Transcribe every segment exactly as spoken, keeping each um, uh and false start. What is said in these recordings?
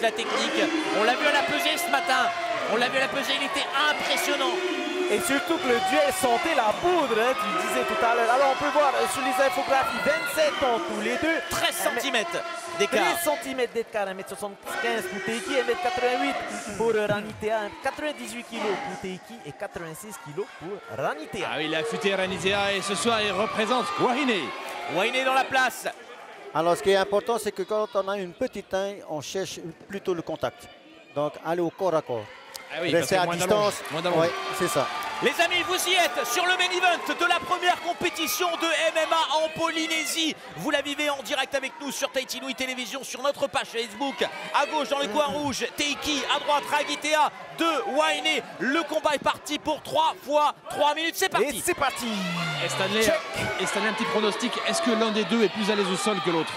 la technique. On l'a vu à la pesée ce matin. On l'a vu à la pesée, il était impressionnant. Et surtout que le duel sentait la poudre, hein, tu disais tout à l'heure. Alors on peut voir sur les infographies, vingt-sept ans tous les deux. treize centimètres d'écart. treize centimètres d'écart, un mètre soixante-quinze pour Teiki, un mètre quatre-vingt-huit pour Ranitea, quatre-vingt-dix-huit kilos pour Teiki et quatre-vingt-six kilos pour Ranitea. Ah oui, il a affûté Ranitea et ce soir il représente Wahine. Wahine dans la place. Alors ce qui est important, c'est que quand on a une petite taille, on cherche plutôt le contact. Donc aller au corps à corps. Ah oui, rester à moins distance. Ouais, c'est ça. Les amis, vous y êtes sur le main event de la première compétition de M M A en Polynésie. Vous la vivez en direct avec nous sur Tahiti Nui Télévision, sur notre page Facebook. À gauche, dans le coin rouge, Teiki. À droite, Ranitea de Wahine. Le combat est parti pour trois fois trois minutes. C'est parti. Et c'est parti. Et Stanley, et Stanley, un petit pronostic. Est-ce que l'un des deux est plus à l'aise au sol que l'autre?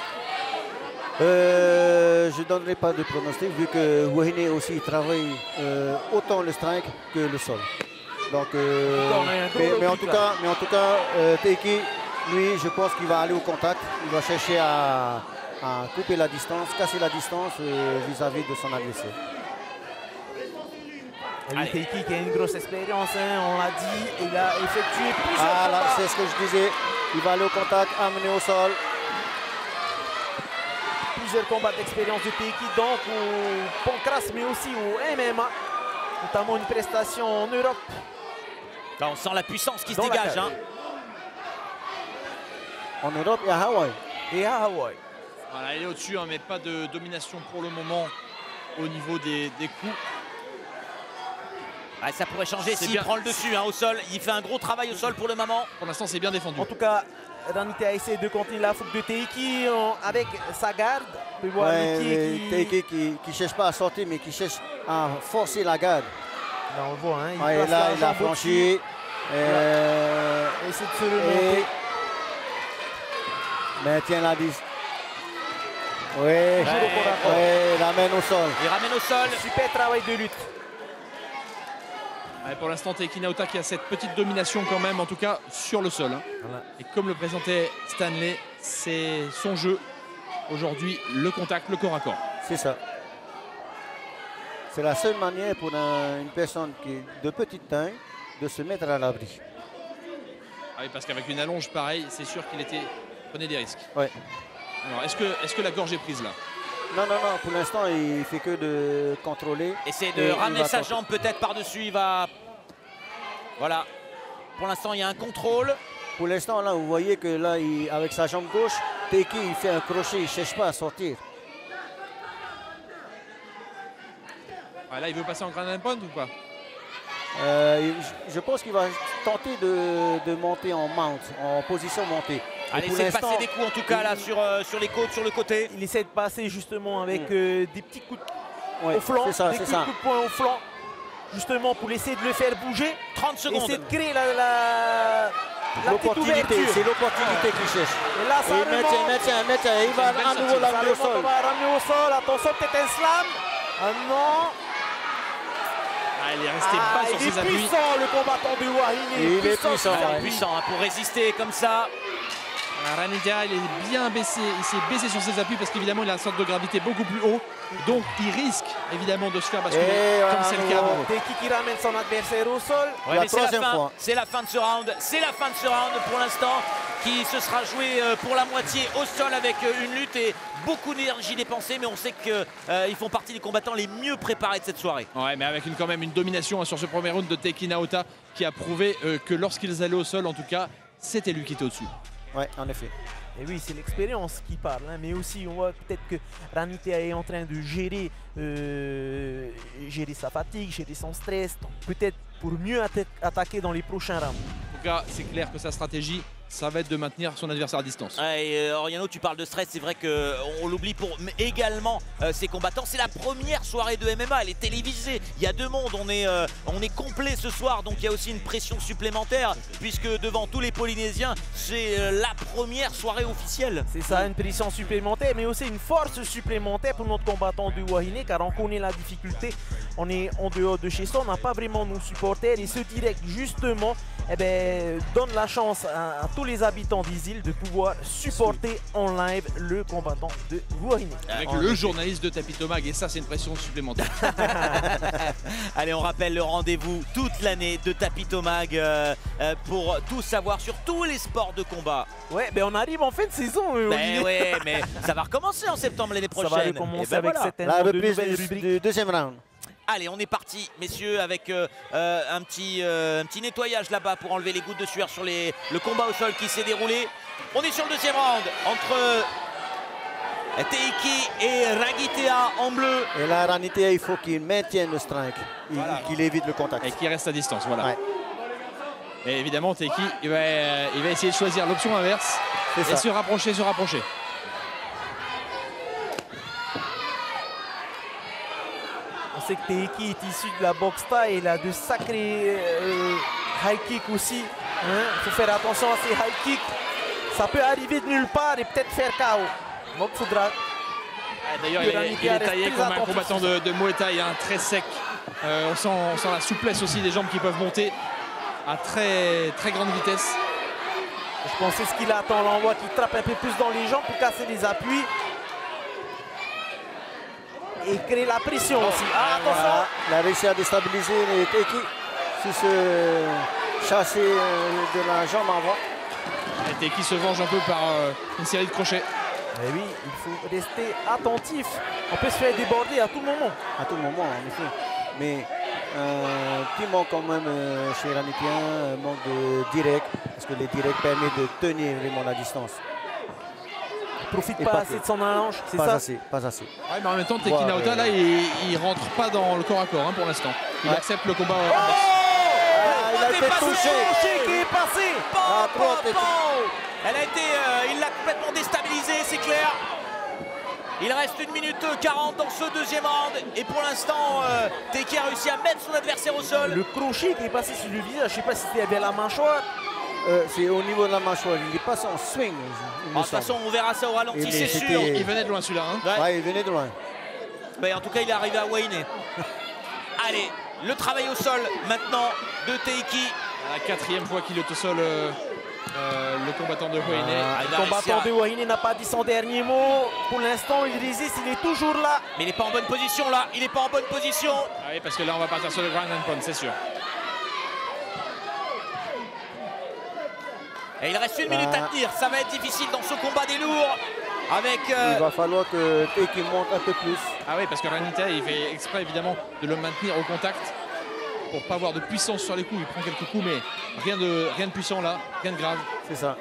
Euh, je ne donnerai pas de pronostic vu que Wahine aussi travaille euh, autant le strike que le sol. Donc, euh, mais, mais, en tout cas, mais en tout cas, euh, Teiki, lui, je pense qu'il va aller au contact. Il va chercher à, à couper la distance, casser la distance vis-à-vis -vis de son adversaire. Oui, Teiki qui a une grosse expérience, hein, on l'a dit, il a effectué plusieurs Ah là, combats. c'est ce que je disais. Il va aller au contact, amener au sol. Plusieurs combats d'expérience de Teiki, donc au Pancras, mais aussi au M M A, notamment une prestation en Europe. Là, on sent la puissance qui se Dans dégage. Hein. En Europe et à Hawaï. Et à Hawaï. Voilà, il est au-dessus, hein, mais pas de domination pour le moment au niveau des, des coups. Ah, ça pourrait changer s'il bien. prend le dessus hein, au sol. Il fait un gros travail au sol pour le moment. Pour l'instant, c'est bien défendu. En tout cas, Ranitea essaie de continuer la fougue de Teiki en- avec sa garde. On peut voir Ouais, le pied qui... Teiki qui ne cherche pas à sortir, mais qui cherche à forcer la garde. Là, on le voit, hein, il Ouais, place là, la il a jambe franchi. Euh, au-dessus. Essaie de se remonter. et maintient la distance. Oui, Toujours au corps à corps. ouais, ramène au sol. Il ramène au sol. Super travail de lutte. Ouais, pour l'instant, Teiki Naota qui a cette petite domination quand même, en tout cas sur le sol. Hein. Voilà. Et comme le présentait Stanley, c'est son jeu. Aujourd'hui, le contact, le corps à corps. C'est ça. C'est la seule manière pour un- une personne qui est de petite taille de se mettre à l'abri. Ah oui, parce qu'avec une allonge pareille, c'est sûr qu'il était prenait des risques. Ouais. Alors, est-ce que, est-ce que la gorge est prise là? Non, non, non, pour l'instant, il fait que de contrôler. Essaie Et de il ramener va sa tenter. jambe peut-être par-dessus. Il va... Voilà. Pour l'instant, il y a un contrôle. Pour l'instant, là, vous voyez que là, il- avec sa jambe gauche, Teiki, il fait un crochet, il ne cherche pas à sortir. Ah, là, il veut passer en grand point ou pas? Euh, je, je pense qu'il va tenter de, de monter en mount, en position montée. Et Allez, pour essaie de l'instant, passer des coups en tout cas là sur, euh, sur les côtes, sur le côté. Il essaie de passer justement avec euh, des petits coups de- ouais, au flanc, c'est ça, des c'est coups ça. de coup de poing au flanc, justement pour essayer de le faire bouger. trente secondes. Essayer de créer la, la, la petite L'opportunité, ouverture. c'est l'opportunité qu'il cherche. Et là, ça Et remonte. maintient, maintient, maintient. Il va une belle à nouveau sortie. Ça l'amener au remonte, on sol. va ramener au sol. Attention, peut-être un slam. Ah non. Ah, il est resté Ah, pas sur il est ses appuis. puissant, le combattant de Wahine. Il est puissant. Il est ouais. puissant hein, pour résister comme ça. Ah, Ranitea, il est bien baissé, il s'est baissé sur ses appuis parce qu'évidemment il a un centre de gravité beaucoup plus haut. Donc il risque évidemment de se faire basculer Et comme voilà, c'est le cas. nouveau. Teiki qui ramène son adversaire au sol. Ouais, La mais c'est la troisième fin. fois. C'est la fin de ce round. C'est la fin de ce round pour l'instant qui se sera joué euh, pour la moitié au sol avec euh, une lutte et beaucoup d'énergie dépensée. Mais on sait qu'ils euh, font partie des combattants les mieux préparés de cette soirée. Ouais, mais avec une, quand même une domination hein, sur ce premier round de Teiki Naota qui a prouvé euh, que lorsqu'ils allaient au sol, en tout cas, c'était lui qui était au-dessus. Ouais, en effet. Et oui, c'est l'expérience qui parle, hein, mais aussi on voit peut-être que Ranitea est en train de gérer, euh, gérer sa fatigue, gérer son stress, donc peut-être pour mieux atta attaquer dans les prochains rounds. En tout cas, c'est clair que sa stratégie, ça va être de maintenir son adversaire à distance. Ouais, et, euh, Oriano, tu parles de stress, c'est vrai qu'on l'oublie pour mais également euh, ces combattants. C'est la première soirée de M M A, elle est télévisée. Il y a deux mondes, on est, euh, on est complet ce soir, donc il y a aussi une pression supplémentaire puisque devant tous les Polynésiens, c'est euh, la première soirée officielle. C'est ça, une pression supplémentaire, mais aussi une force supplémentaire pour notre combattant de Wahine, car on connaît la difficulté on est en dehors de chez soi, on n'a pas vraiment nos supporters. Et ce direct, justement, eh ben, donne la chance à, à tous les habitants des îles de pouvoir supporter en live le combattant de Wahine. Avec le effet. journaliste de Tapitomag, et ça, c'est une pression supplémentaire. Allez, on rappelle le rendez-vous toute l'année de Tapitomag euh, euh, pour tout savoir sur tous les sports de combat. Ouais, ben on arrive en fin de saison. Euh, ben ouais, mais ça va recommencer en septembre l'année prochaine. Ça va recommencer ben avec voilà. certainement La de reprise nouvelles du, rubriques. du deuxième round. Allez, on est parti, messieurs, avec euh, euh, un, petit, euh, un petit nettoyage là-bas pour enlever les gouttes de sueur sur les, le combat au sol qui s'est déroulé. On est sur le deuxième round entre Teiki et Ragitea en bleu. Et là, Ragitea, il faut qu'il maintienne le strike, qu'il Voilà. qu'il évite le contact. Et qui reste à distance, voilà. Ouais. Et évidemment, Teiki, il va, euh, il va essayer de choisir l'option inverse et ça. se rapprocher, se rapprocher. On sait que Teiki est issu de la boxe thaï, il a de sacrés euh, high kicks aussi. Il hein. faut faire attention à ces high kicks. Ça peut arriver de nulle part et peut-être faire K O. Donc il faudra. Ah, D'ailleurs, il, est- il est taillé comme un combattant de, de Muay Thai, hein, très sec. Euh, on, sent, on sent la souplesse aussi des jambes qui peuvent monter à très, très grande vitesse. Je pense que c'est ce qu'il attend. Là, on voit qu'il trappe un peu plus dans les jambes pour casser les appuis. Et créer la pression aussi. Ah, attention. Voilà. Il a réussi à déstabiliser les Teiki sur ce chassé de la jambe avant. Et Teiki se venge un peu par euh, une série de crochets. Mais oui, il faut rester attentif. On peut se faire déborder à tout moment. À tout moment, en effet. Mais un petit manque quand même euh, chez Ragitea, un manque de direct, parce que les directs permettent de tenir vraiment la distance. Il profite Et pas pas assez peu. de son allonge, c'est Pas ça. assez, pas assez. Ouais, mais en même temps, Teiki Voir, Naota, euh, là, il, il rentre pas dans le corps à corps hein, pour l'instant. Il Ouais. accepte le combat. euh, Oh, inverse. Ah, il a c'est été passé. touché. Crochet qui est passé. Bon, Ah, bon, droite, bon. Elle a été, euh, il l'a complètement déstabilisé, c'est clair. Il reste une minute quarante dans ce deuxième round. Et pour l'instant, euh, Teiki a réussi à mettre son adversaire au sol. Le crochet qui est passé sur le visage, je ne sais pas si c'était bien la mâchoire. Euh, c'est au niveau de la mâchoire, il est passé en swing. il me De toute semble. façon, on verra ça au ralenti, Et c'est c'était- sûr. Il venait de loin celui-là. Hein. Ouais. Ouais, il venait de loin. Mais en tout cas, il est arrivé à Wahine. Allez, le travail au sol maintenant de Teiki. La quatrième fois qu'il est au sol, euh, euh, le combattant de Wahine. Ah, il Le va combattant réussir de Wahine n'a pas dit son dernier mot. Pour l'instant, il résiste, il est toujours là. Mais il n'est pas en bonne position là. Il n'est pas en bonne position. Ah oui, parce que là, on va partir sur le ground and pound, c'est sûr. Et il reste une minute Ah. à tenir. Ça va être difficile dans ce combat des lourds. Avec. euh, Il va falloir que Teiki monte un peu plus. Ah oui, parce que Ragitea, il fait exprès évidemment de le maintenir au contact pour pas avoir de puissance sur les coups. Il prend quelques coups, mais rien de, rien de puissant là, rien de grave. C'est ça.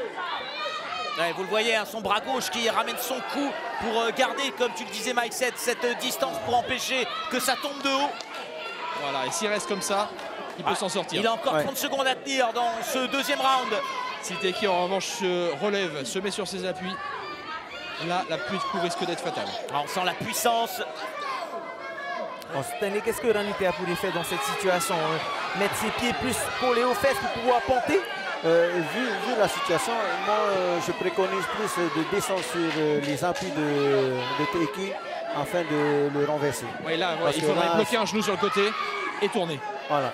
ouais, vous le voyez, hein, son bras gauche qui ramène son coup pour euh, garder, comme tu le disais, Mike, cette, cette euh, distance pour empêcher que ça tombe de haut. Voilà, et s'il reste comme ça, il peut Ah, s'en sortir. Il a encore Ouais. trente secondes à tenir dans ce deuxième round. Si Teiki en revanche se relève, se met sur ses appuis, là, la pluie de coups risque d'être fatale. Alors, on sent la puissance. Bon, Stanley, qu'est-ce que Ragitea pourrait faire dans cette situation hein? Mettre ses pieds plus collés aux fesses pour pouvoir ponter. Euh, vu, vu la situation, moi euh, je préconise plus de descendre sur euh, les appuis de, de Teiki afin de le renverser. Ouais, là, ouais, Parce il que faudrait là, bloquer un genou sur le côté et tourner. Voilà.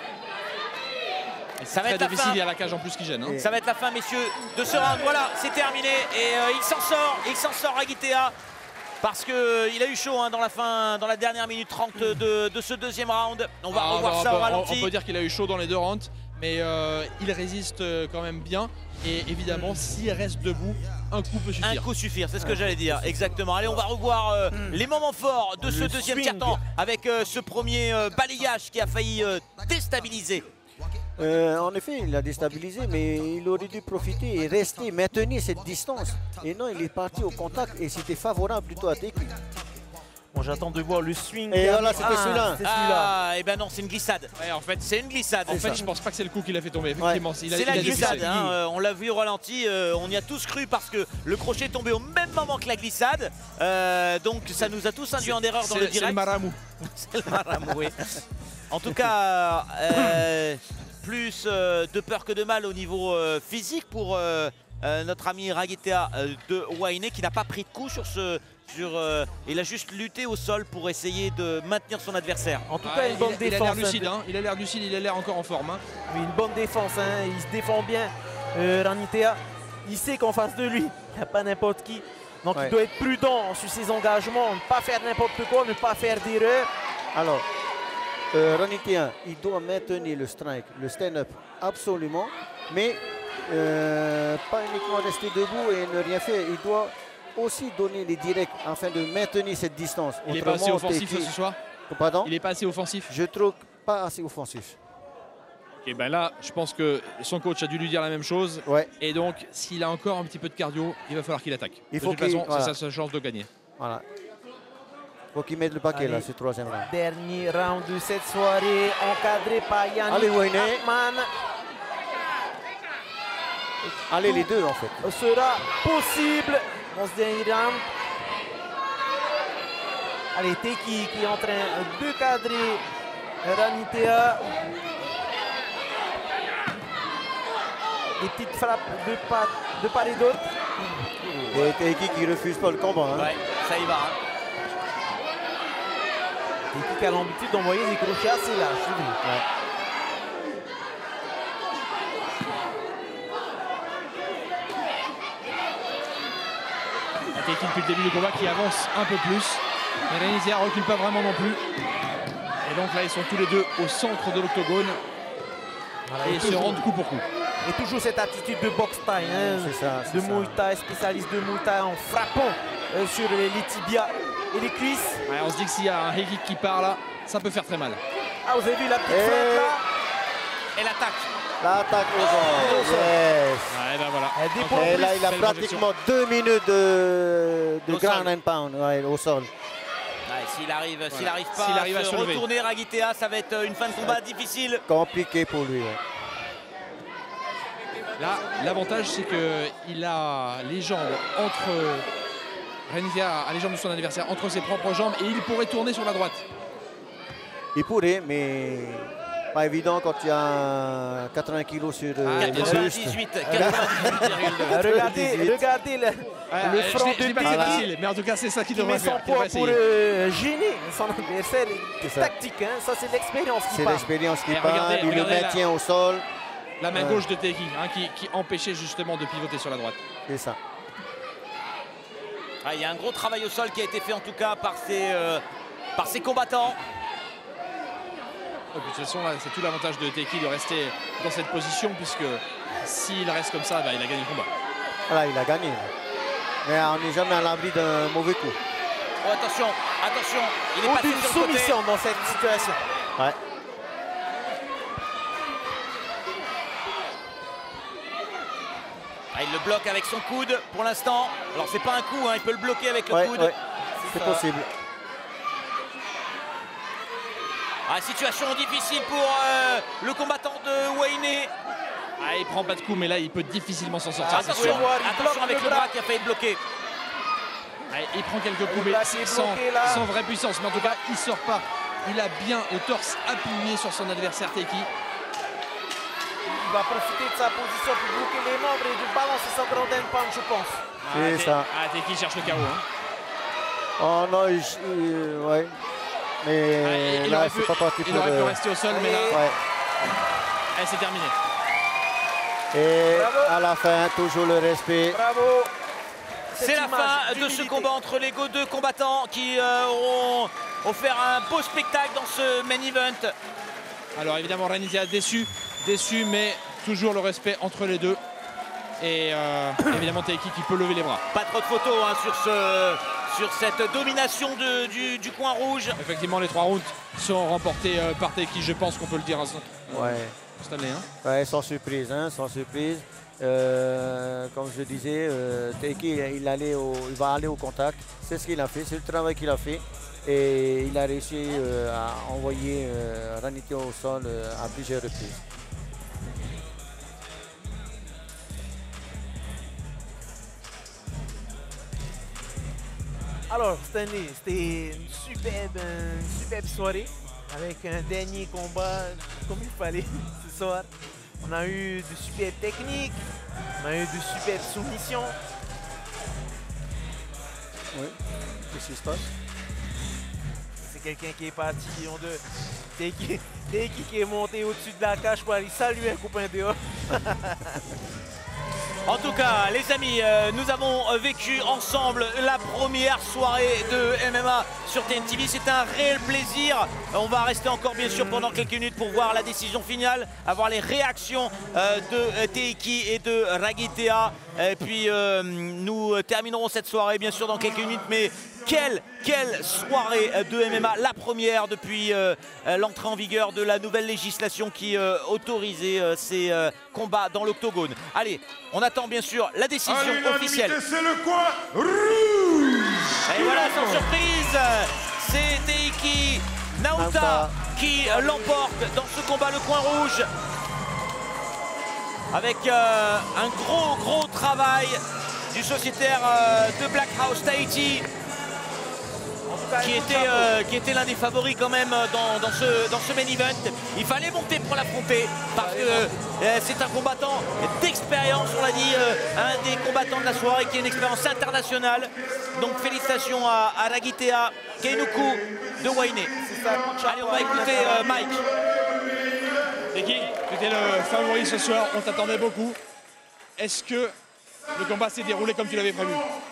Et c'est Ça va très être la difficile, fin. il y a la cage en plus qui gêne. hein. Et- Ça va être la fin, messieurs, de ce round. Voilà, c'est terminé. Et euh, il s'en sort. Il s'en sort, Ragitea. Parce qu'il a eu chaud hein, dans la fin, dans la dernière minute trente de, de ce deuxième round. On va Ah, revoir on ça peut- au ralenti. On peut dire qu'il a eu chaud dans les deux rounds, mais euh, il résiste euh, quand même bien. Et évidemment, s'il reste debout, un coup peut Un suffire. coup suffire, c'est ce que j'allais dire, exactement. Allez, on va revoir euh, les moments forts de ce Le deuxième swing. tiers-temps avec euh, ce premier euh, balayage qui a failli euh, déstabiliser. Euh, en effet, il a déstabilisé, mais il aurait dû profiter et rester, maintenir cette distance. Et non, il est parti au contact et c'était favorable plutôt à Teiki. Bon, j'attends de voir le swing. Et voilà, c'était Ah, celui-là. c'était celui-là. Ah, et ben non, c'est une glissade. Ouais, en fait, C'est une glissade. en fait ça. je pense pas que c'est le coup qui l'a fait tomber. Effectivement, il a- C'est il la a dû glissade, glisser. hein, euh, on l'a vu au ralenti, euh, on y a tous cru parce que le crochet est tombé au même moment que la glissade. Euh, donc ça nous a tous induit en erreur dans C'est- le C'est le direct. maramou. C'est le maramou, oui. En tout cas, euh, plus euh, de peur que de mal au niveau euh, physique pour euh, euh, notre ami Ragitea euh, de Wainé qui n'a pas pris de coup sur ce... Sur, euh, il a juste lutté au sol pour essayer de maintenir son adversaire. En tout Ah, cas, une il, bonne il a défense. l'air lucide, hein. Il a l'air lucide, il a l'air encore en forme. Hein. Oui, une bonne défense, hein. Il se défend bien, euh, Ranitea. Il sait qu'en face de lui, il n'y a pas n'importe qui. Donc Ouais. il doit être prudent sur ses engagements, ne pas faire n'importe quoi, ne pas faire d'erreur. Alors, euh, Ranitea, il doit maintenir le strike, le stand-up, absolument. Mais euh, pas uniquement rester debout et ne rien faire. Il doit aussi donner les directs afin de maintenir cette distance. Il n'est pas assez Autrement, offensif Teiki- ce soir. Pardon? Il n'est pas assez offensif. Je trouve pas assez offensif. Et ben là, je pense que son coach a dû lui dire la même chose. Ouais, Et donc, s'il a encore un petit peu de cardio, il va falloir qu'il attaque. Il de faut toute qu'il- façon, voilà. c'est sa seule chance de gagner. voilà. Faut qu'il mette le paquet Allez. là, ce troisième round. Dernier round de cette soirée, encadré par Yannick Allez, Wainé. Hartmann. Allez, les deux en fait. Sera possible dans ce dernier round. Allez, Teiki qui est en train de cadrer Ranitea. Des petites frappes de part, de part et d'autre. Et Teiki qui refuse pas le combat. Hein. Ouais, ça y va. Hein. Teiki qui a l'habitude d'envoyer des crochets assez lâches. c'est vrai. Ouais. Teiki depuis le début du combat qui avance un peu plus. Mais Ranitea ne recule pas vraiment non plus. Et donc là, ils sont tous les deux au centre de l'octogone. Voilà, Et et ils se toujours- rendent coup pour coup. Et toujours cette attitude de boxe taille, hein, C'est ça, c'est de ça. Muay Thai, spécialiste de Muay Thai en frappant euh, sur les, les tibias et les cuisses. Ouais, on se dit que s'il y a un head kick qui part là, ça peut faire très mal. Ah, vous avez vu la petite Et- feinte là? Et l'attaque. L'attaque aux Oh, jambes. Yes. Ouais, ben voilà. Elle dépend Et plus. là, il a Belle pratiquement deux minutes de, de Au ground sol. and pound ouais, au sol. Ouais, s'il arrive, s'il arrive pas S'il à, arrive à se se lever. retourner Ragitea, ça va être une fin de combat difficile. Compliqué pour lui. ouais. Là, l'avantage, c'est qu'il a les jambes entre. Ranitea a les jambes de son adversaire entre ses propres jambes et il pourrait tourner sur la droite. Il pourrait, mais pas évident quand il y a quatre-vingts kilos sur euh, Ah, le bien sûr. buste. quatre-vingt-dix-huit, quatre-vingt-dix-huit virgule deux. Euh, regardez, regardez le, Ouais, le euh, front je l'ai- de je l'ai pas fait Teiki facile, mais en tout cas, c'est ça qu'il qui met devrait son faire. qu'il poids devrait pour essayer. euh, gêner son adversaire. C'est ça. Tactique, hein, ça c'est de l'expérience qui C'est parle. l'expérience qui Et parle, regardez- il le regardez là. maintient au sol. La main Ouais. gauche de Teiki, hein, qui, qui empêchait justement de pivoter sur la droite. C'est ça. Ah, il y a un gros travail au sol qui a été fait en tout cas par ces, euh, par ces combattants. De toute façon, là, c'est tout l'avantage de Teiki de rester dans cette position, puisque s'il reste comme ça, bah, il a gagné le combat. Voilà, il a gagné. Mais on n'est jamais à l'abri d'un mauvais coup. Oh, attention, attention, il est Ou passé d'une sur le côté. soumission dans cette situation. Ouais. Ah, il le bloque avec son coude pour l'instant. Alors c'est pas un coup, hein, il peut le bloquer avec le Ouais, coude. ouais, c'est ça. possible. Ah, situation difficile pour euh, le combattant de Wainé. Ah, il prend pas de coup, mais là, il peut difficilement s'en sortir. Ah, c'est Attention, sûr. voir, il attention bloque avec le le bras. bras qui a failli bloquer. Ah, il prend quelques coups, Le mais bras qui est sans, bloqué, là. sans vraie puissance. Mais en tout cas, il sort pas. Il a bien le torse appuyé sur son adversaire Teiki. Il va profiter de sa position pour bloquer les membres et de balancer sa ground and pound, je pense. C'est Ah, Te- ça. Ah, Teiki cherche le K O. Hein. Oh non, il, il- ouais. Mais Ah, il là, aurait c'est pu- pas parti Il pour aurait pu le- rester au sol, mais là, Ouais. eh, c'est terminé. Et Bravo. à la fin, toujours le respect. Bravo. C'est Cette la image fin de ce d'humilité. combat entre les deux combattants qui euh, auront offert un beau spectacle dans ce main event. Alors évidemment, Ranitea déçu, déçu, mais toujours le respect entre les deux. Et euh, évidemment, Teiki qui peut lever les bras. Pas trop de photos hein, sur, ce, sur cette domination de- du, du coin rouge. Effectivement, les trois rounds sont remportés euh, par Teiki, je pense qu'on peut le dire à ce Ouais. Stanley. Hein. Ouais, sans surprise, hein, sans surprise. Euh, comme je disais, euh, Teiki, il, allait au- il va aller au contact. C'est ce qu'il a fait, c'est le travail qu'il a fait. Et il a réussi euh, à envoyer euh, Ranitea au sol euh, à plusieurs reprises. Alors, Stanley, c'était une superbe, une superbe soirée avec un dernier combat comme il fallait ce soir. On a eu de superbes techniques, On a eu de super soumissions. Oui, qu'est-ce qui se passe? C'est quelqu'un qui est parti en deux. Teiki qui, qui est monté au-dessus de la cage pour aller saluer un copain dehors. En tout cas, les amis, euh, nous avons vécu ensemble la première soirée de M M A sur T N T V. C'était un réel plaisir. On va rester encore bien sûr pendant quelques minutes pour voir la décision finale, avoir les réactions euh, de Teiki et de Ragitea. Et puis euh, nous terminerons cette soirée bien sûr dans quelques minutes. Mais quelle, quelle soirée de M M A, la première depuis euh, l'entrée en vigueur de la nouvelle législation qui euh, autorisait euh, ces euh, combats dans l'octogone. Allez, on attend bien sûr la décision officielle. C'est le coin rouge. Et voilà, sans surprise, c'est Teiki Naota qui l'emporte dans ce combat, le coin rouge. Avec euh, un gros, gros travail du sociétaire euh, de Black House Tahiti. Qui était, euh, qui était l'un des favoris quand même dans, dans, ce, dans ce main event. Il fallait monter pour l'affronter parce que euh, c'est un combattant d'expérience, on l'a dit, euh, un des combattants de la soirée qui a une expérience internationale. Donc félicitations à, à Ragitea, Keinuku de Wainé. Allez, on va écouter euh, Mike. Teiki, tu étais le favori ce soir, on t'attendait beaucoup. Est-ce que le combat s'est déroulé comme tu l'avais prévu?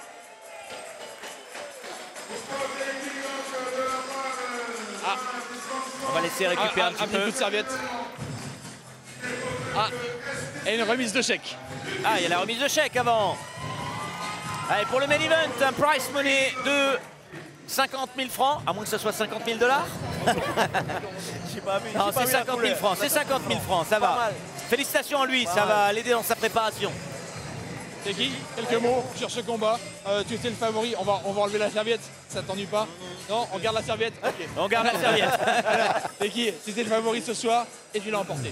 Ah, on va laisser récupérer ah, un petit un peu. coup de serviette. Ah, et une remise de chèque. Ah, il y a la remise de chèque avant. Allez, pour le main event, un prize money de cinquante mille francs, à moins que ce soit cinquante mille dollars. J'ai pas vu. Non, c'est cinquante mille francs, c'est cinquante mille francs, ça va. Félicitations à lui, ça va l'aider dans sa préparation. Teiki, quelques mots sur ce combat. Euh, tu étais le favori, on va, on va enlever la serviette, ça t'ennuie pas? Non, on garde la serviette. Okay. On garde la serviette. Teiki, tu étais le favori ce soir et tu l'as emporté.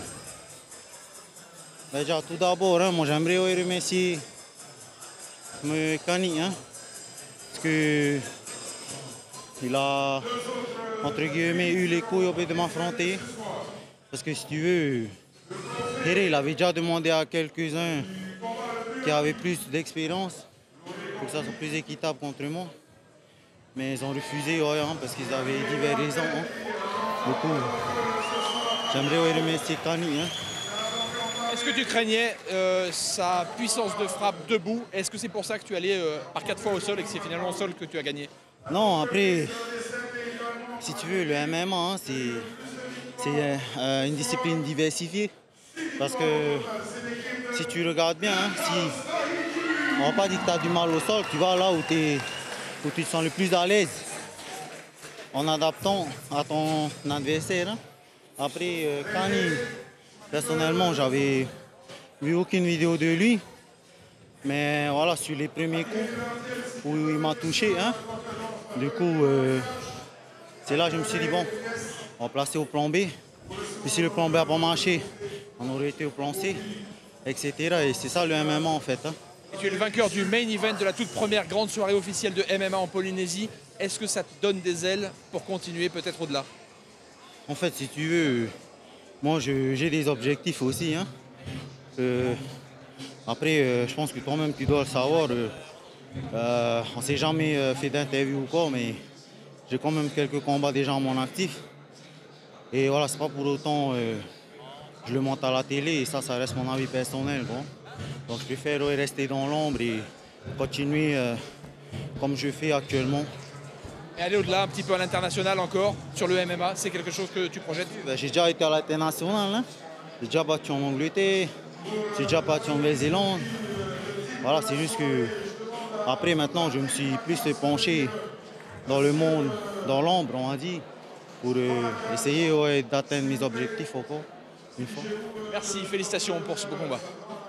Déjà, tout d'abord, hein, moi j'aimerais remercier me Kani, hein, parce que il a, entre guillemets, eu les couilles de m'affronter. Parce que si tu veux, Héré, il avait déjà demandé à quelques-uns qui avaient plus d'expérience pour que ça soit plus équitable contre moi. Mais ils ont refusé, ouais, hein, parce qu'ils avaient diverses raisons. Hein. Du coup, j'aimerais remercier Kani. Hein. Est-ce que tu craignais euh, sa puissance de frappe debout? Est-ce que c'est pour ça que tu allais euh, par quatre fois au sol et que c'est finalement au sol que tu as gagné? Non, après, si tu veux, le M M A, hein, c'est euh, une discipline diversifiée. Parce que si tu regardes bien, hein, si on va pas dire que tu as du mal au sol, tu vas là où, es, où tu te sens le plus à l'aise en adaptant à ton adversaire. Hein. Après, euh, Kani, personnellement, j'avais vu aucune vidéo de lui. Mais voilà, sur les premiers coups où il m'a touché, hein, du coup, euh, c'est là que je me suis dit, bon, on va placer au plan B. Et si le plan B n'a pas marché, on aurait été au plan C, et cetera. Et c'est ça le M M A en fait. Hein. Et tu es le vainqueur du main event de la toute première grande soirée officielle de M M A en Polynésie. Est-ce que ça te donne des ailes pour continuer peut-être au-delà? En fait, si tu veux, moi j'ai des objectifs aussi. Hein. Euh, après, euh, je pense que toi-même tu dois le savoir. Euh, euh, on ne s'est jamais euh, fait d'interview ou quoi, mais j'ai quand même quelques combats déjà à mon actif. Et voilà, c'est pas pour autant euh, je le monte à la télé et ça, ça reste mon avis personnel. Quoi. Donc je préfère rester dans l'ombre et continuer euh, comme je fais actuellement. Et aller au-delà, un petit peu à l'international encore, sur le M M A, c'est quelque chose que tu projettes? Ben, j'ai déjà été à l'international, hein. J'ai déjà battu en Angleterre, j'ai déjà battu en Nouvelle-Zélande. Voilà, c'est juste que après maintenant, je me suis plus penché dans le monde, dans l'ombre, on va dire, pour euh, essayer ouais, d'atteindre mes objectifs encore une fois. Merci, félicitations pour ce beau combat.